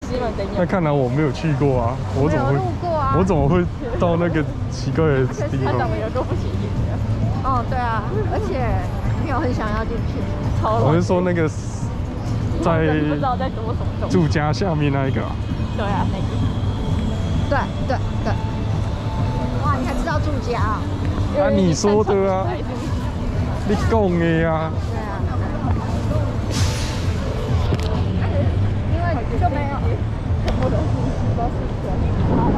西门町有。 那看来我没有去过啊，我怎么会？ 路过啊。 我怎么会到那个奇怪的地他方？ 长得有够不起眼的。 哦，对啊，而且没有很想要进去。 我是说那个在不知道在做什么。 住家下面那一个。 对啊，那个。 对。哇，你还知道住家啊？ 啊，你说的啊，你讲的啊。 对啊。因为就没有全部都是人。